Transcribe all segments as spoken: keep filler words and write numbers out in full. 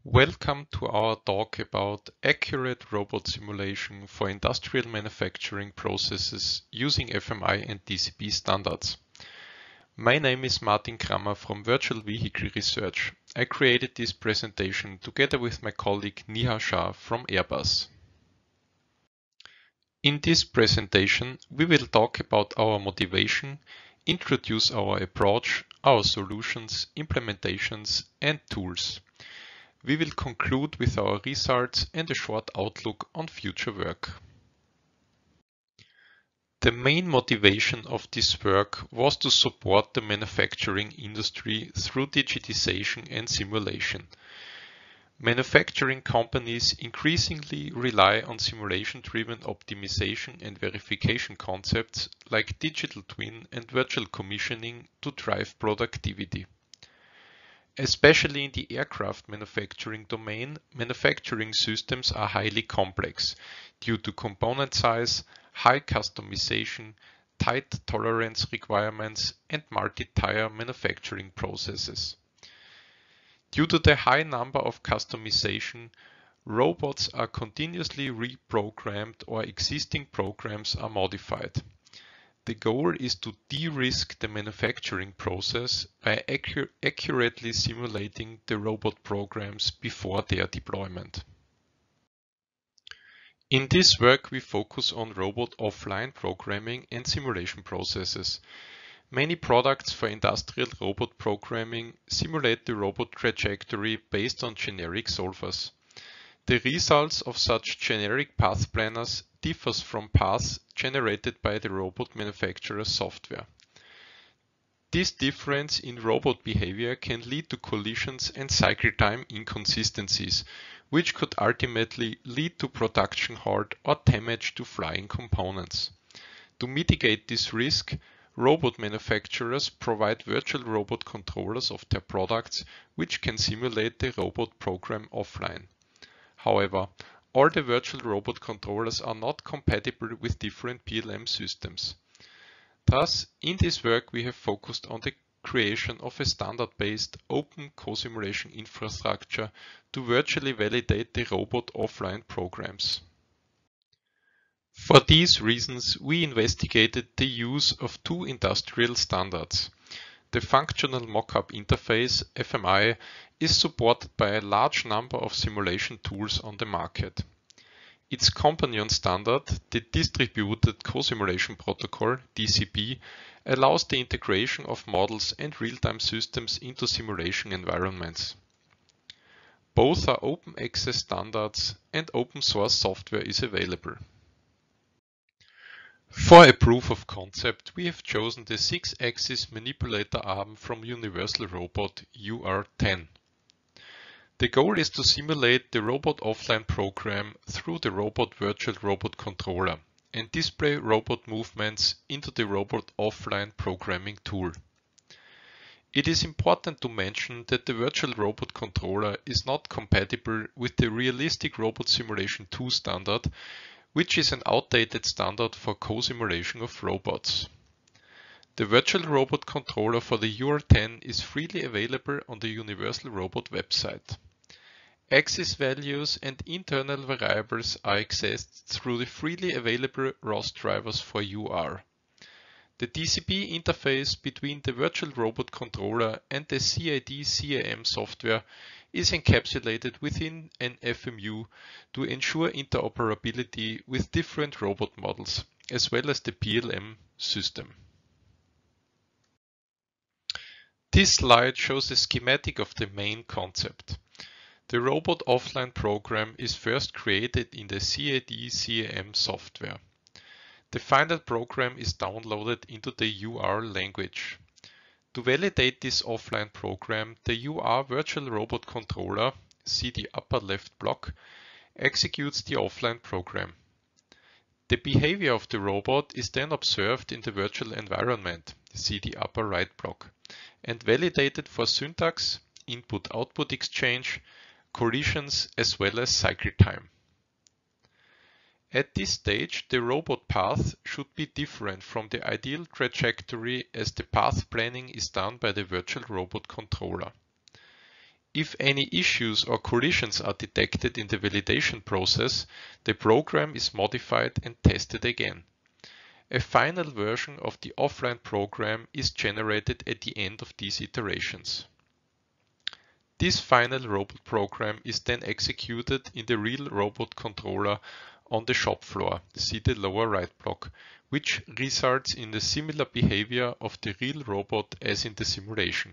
Welcome to our talk about accurate robot simulation for industrial manufacturing processes using F M I and D C B standards. My name is Martin Krammer from Virtual Vehicle Research. I created this presentation together with my colleague Niha Shah from Airbus. In this presentation, we will talk about our motivation, introduce our approach, our solutions, implementations, and tools. We will conclude with our results and a short outlook on future work. The main motivation of this work was to support the manufacturing industry through digitization and simulation. Manufacturing companies increasingly rely on simulation-driven optimization and verification concepts like digital twin and virtual commissioning to drive productivity. Especially in the aircraft manufacturing domain, manufacturing systems are highly complex due to component size, high customization, tight tolerance requirements, and multi-tier manufacturing processes. Due to the high number of customization, robots are continuously reprogrammed or existing programs are modified. The goal is to de-risk the manufacturing process by accur- accurately simulating the robot programs before their deployment. In this work, we focus on robot offline programming and simulation processes. Many products for industrial robot programming simulate the robot trajectory based on generic solvers. The results of such generic path planners differs from paths generated by the robot manufacturer's software. This difference in robot behavior can lead to collisions and cycle time inconsistencies, which could ultimately lead to production halt or damage to flying components. To mitigate this risk, robot manufacturers provide virtual robot controllers of their products, which can simulate the robot program offline. However, all the virtual robot controllers are not compatible with different P L M systems. Thus, in this work we have focused on the creation of a standard-based open co-simulation infrastructure to virtually validate the robot offline programs. For these reasons, we investigated the use of two industrial standards. The Functional Mockup Interface, F M I, is supported by a large number of simulation tools on the market. Its companion standard, the Distributed Co-Simulation Protocol, D C B, allows the integration of models and real-time systems into simulation environments. Both are open access standards and open source software is available. For a proof of concept, we have chosen the six axis manipulator arm from Universal Robot U R ten. The goal is to simulate the robot offline program through the robot virtual robot controller and display robot movements into the robot offline programming tool. It is important to mention that the virtual robot controller is not compatible with the Realistic Robot Simulation two standard, which is an outdated standard for co-simulation of robots. The virtual robot controller for the U R ten is freely available on the Universal Robot website. Axis values and internal variables are accessed through the freely available R O S drivers for U R. The D C B interface between the virtual robot controller and the C A D C A M software is encapsulated within an F M U to ensure interoperability with different robot models, as well as the P L M system. This slide shows a schematic of the main concept. The robot offline program is first created in the C A D C A M software. The final program is downloaded into the U R language. To validate this offline program, the U R virtual robot controller, see the upper left block, executes the offline program. The behavior of the robot is then observed in the virtual environment, see the upper right block, and validated for syntax, input-output exchange, collisions, as well as cycle time. At this stage, the robot path should be different from the ideal trajectory as the path planning is done by the virtual robot controller. If any issues or collisions are detected in the validation process, the program is modified and tested again. A final version of the offline program is generated at the end of these iterations. This final robot program is then executed in the real robot controller on the shop floor, see the lower right block, which results in a similar behavior of the real robot as in the simulation.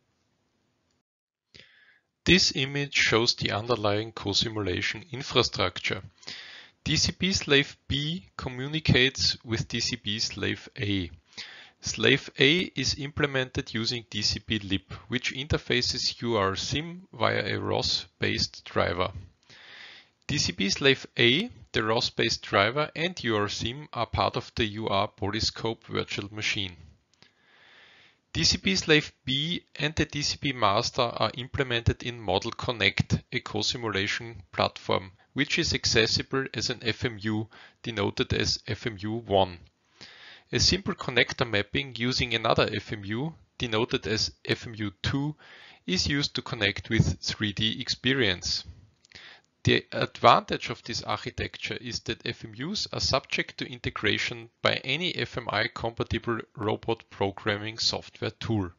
This image shows the underlying co-simulation infrastructure. D C B slave B communicates with D C B slave A. Slave A is implemented using D C B lib, which interfaces U R sim via a R O S-based driver. D C B slave A, the R O S-based driver, and U R sim are part of the U R Polyscope virtual machine. D C B slave B and the D C B master are implemented in Model Connect, a co-simulation platform, which is accessible as an F M U denoted as F M U one. A simple connector mapping using another F M U denoted as F M U two is used to connect with three D Experience. The advantage of this architecture is that F M Us are subject to integration by any F M I-compatible robot programming software tool.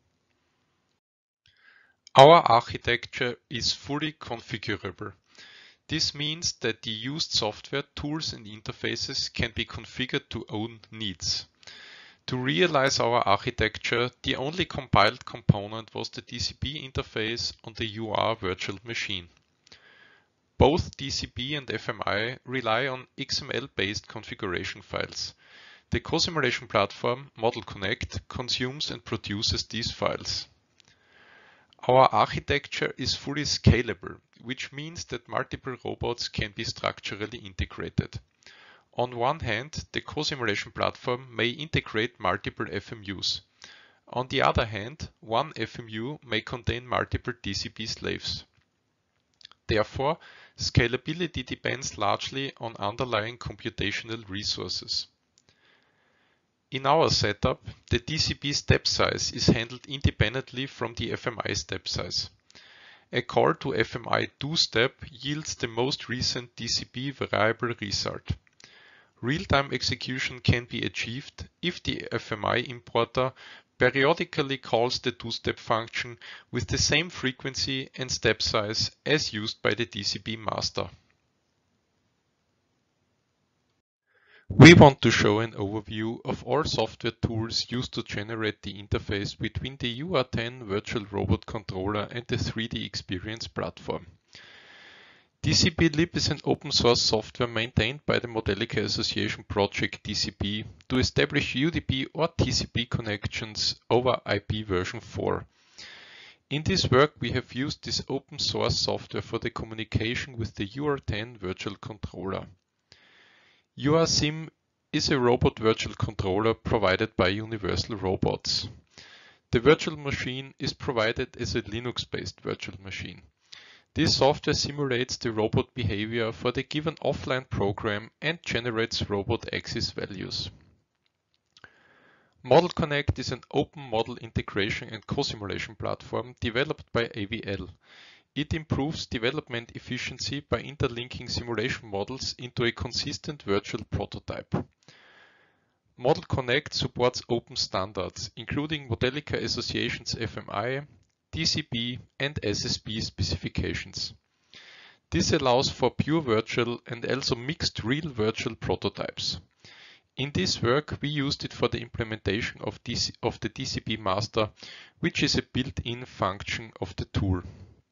Our architecture is fully configurable. This means that the used software, tools and interfaces can be configured to own needs. To realize our architecture, the only compiled component was the D C B interface on the U R virtual machine. Both D C B and F M I rely on X M L-based configuration files. The co-simulation platform, Model Connect, consumes and produces these files. Our architecture is fully scalable, which means that multiple robots can be structurally integrated. On one hand, the co-simulation platform may integrate multiple F M Us. On the other hand, one F M U may contain multiple D C B slaves. Therefore, scalability depends largely on underlying computational resources. In our setup, the D C B step size is handled independently from the F M I step size. A call to F M I do step yields the most recent D C B variable result. Real-time execution can be achieved if the F M I importer periodically calls the do-step function with the same frequency and step size as used by the D C B master. We want to show an overview of all software tools used to generate the interface between the U R ten virtual robot controller and the three D Experience platform. D C B lib is an open source software maintained by the Modelica Association project D C B to establish U D P or T C P connections over I P version four. In this work, we have used this open source software for the communication with the U R ten virtual controller. U R sim is a robot virtual controller provided by Universal Robots. The virtual machine is provided as a Linux-based virtual machine. This software simulates the robot behavior for the given offline program and generates robot axis values. Model Connect is an open model integration and co-simulation platform developed by A V L. It improves development efficiency by interlinking simulation models into a consistent virtual prototype. Model Connect supports open standards, including Modelica Association's F M I, D C B and S S B specifications. This allows for pure virtual and also mixed real virtual prototypes. In this work, we used it for the implementation of, D C, of the D C B master, which is a built-in function of the tool.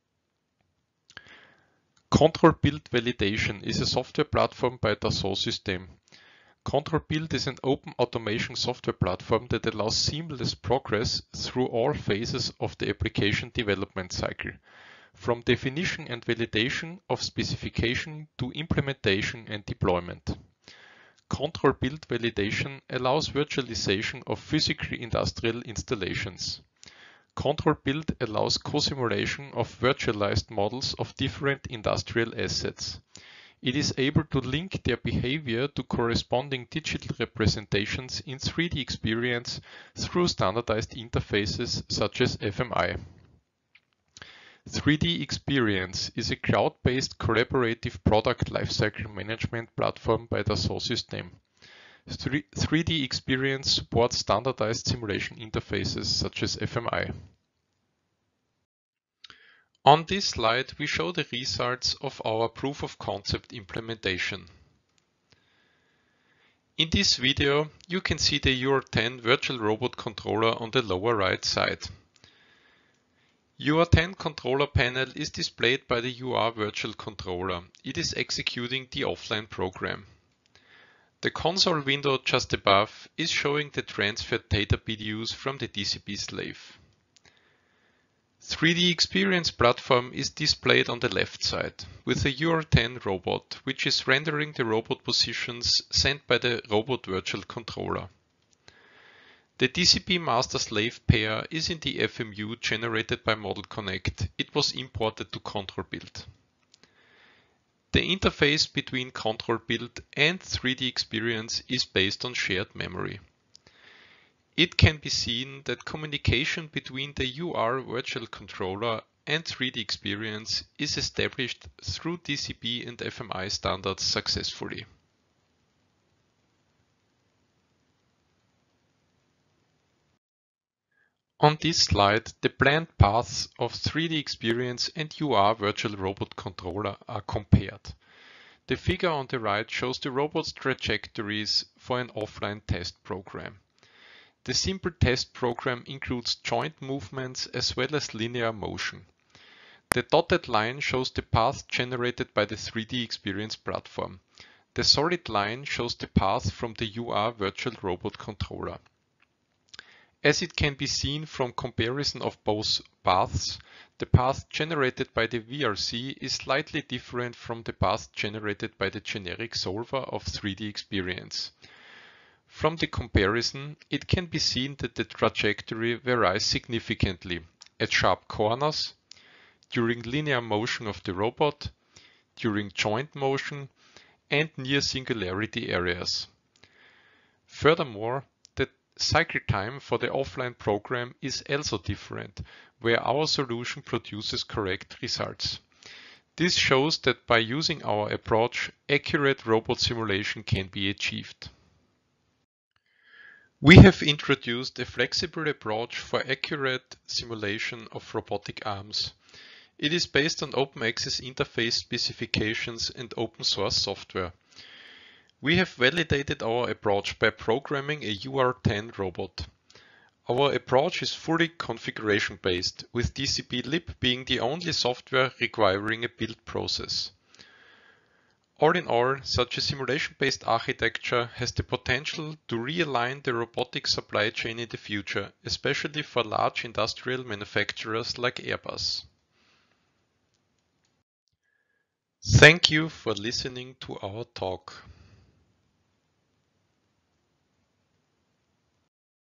Control Build Validation is a software platform by Dassault Systèmes. Control Build is an open automation software platform that allows seamless progress through all phases of the application development cycle, from definition and validation of specification to implementation and deployment. Control Build Validation allows virtualization of physical industrial installations. Control Build allows co-simulation of virtualized models of different industrial assets. It is able to link their behavior to corresponding digital representations in three D Experience through standardized interfaces such as F M I. three D Experience is a cloud-based collaborative product lifecycle management platform by Dassault Systèmes. three D Experience supports standardized simulation interfaces such as F M I. On this slide, we show the results of our proof of concept implementation. In this video, you can see the U R ten virtual robot controller on the lower right side. U R ten controller panel is displayed by the U R virtual controller. It is executing the offline program. The console window just above is showing the transferred data P D Us from the D C B slave. three D Experience platform is displayed on the left side with a U R ten robot, which is rendering the robot positions sent by the robot virtual controller. The D C B master-slave pair is in the F M U generated by Model Connect. It was imported to Control Build. The interface between Control Build and three D Experience is based on shared memory. It can be seen that communication between the U R virtual controller and three D Experience is established through D C B and F M I standards successfully. On this slide, the planned paths of three D Experience and U R virtual robot controller are compared. The figure on the right shows the robot's trajectories for an offline test program. The simple test program includes joint movements as well as linear motion. The dotted line shows the path generated by the three D Experience platform. The solid line shows the path from the U R virtual robot controller. As it can be seen from comparison of both paths, the path generated by the V R C is slightly different from the path generated by the generic solver of three D Experience. From the comparison, it can be seen that the trajectory varies significantly at sharp corners, during linear motion of the robot, during joint motion, and near singularity areas. Furthermore, the cycle time for the offline program is also different, where our solution produces correct results. This shows that by using our approach, accurate robot simulation can be achieved. We have introduced a flexible approach for accurate simulation of robotic arms. It is based on open access interface specifications and open source software. We have validated our approach by programming a U R ten robot. Our approach is fully configuration based, with D C B lib being the only software requiring a build process. All in all, such a simulation-based architecture has the potential to realign the robotic supply chain in the future, especially for large industrial manufacturers like Airbus. Thank you for listening to our talk.